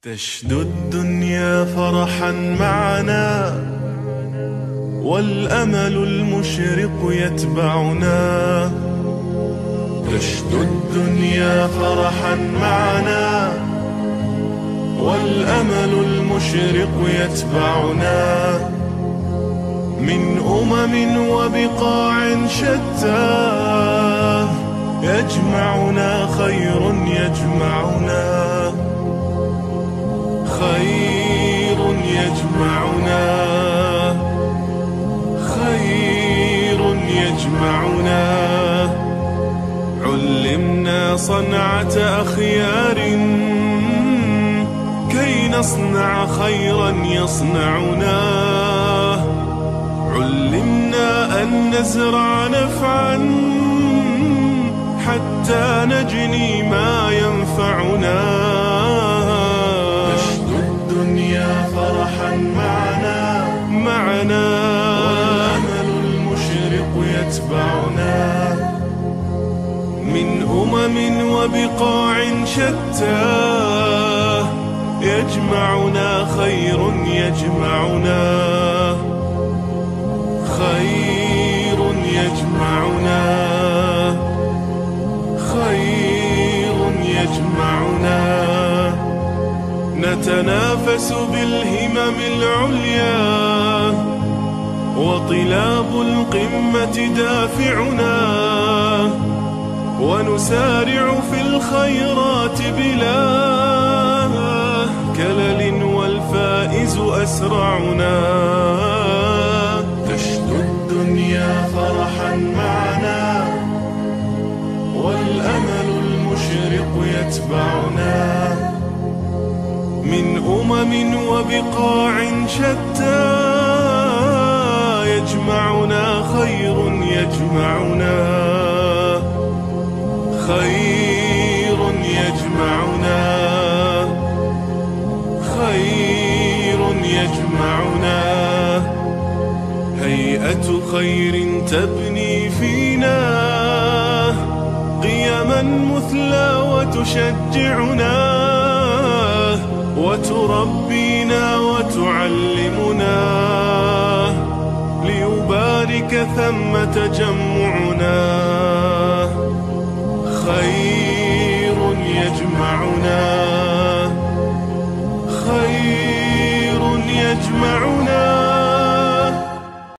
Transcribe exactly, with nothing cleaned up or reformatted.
تشدو الدنيا فرحا معنا، والأمل المشرق يتبعنا. تشدو الدنيا فرحا معنا، والأمل المشرق يتبعنا. من أمم وبقاع شتى يجمعنا خير يجمعنا، خير يجمعنا، خير يجمعنا. علمنا صنعة أخيار كي نصنع خيرا يصنعنا. علمنا أن نزرع نفعا حتى نجني ما ينفعنا. تشدو الدنيا فرحا معنا معنا، والأمل المشرق يتبعنا. من أمم وبقاع شتى يجمعنا خير يجمعنا، خير يجمعنا، خير يجمعنا. نتنافس بالهمم العليا، وطلاب القمة دافعنا. ونسارع في الخيرات بلا كلل، والفائز أسرعنا. تشدو الدنيا فرحا معنا، والأمل المشرق يتبعنا. من أمم وبقاع شتى يجمعنا خير يجمعنا، خير يجمعنا، خير يجمعنا. هيئة خير تبني فينا قيما مثلى وتشجعنا، وتربينا وتعلمنا. ليبارك ثم تجمعنا، خير يجمعنا،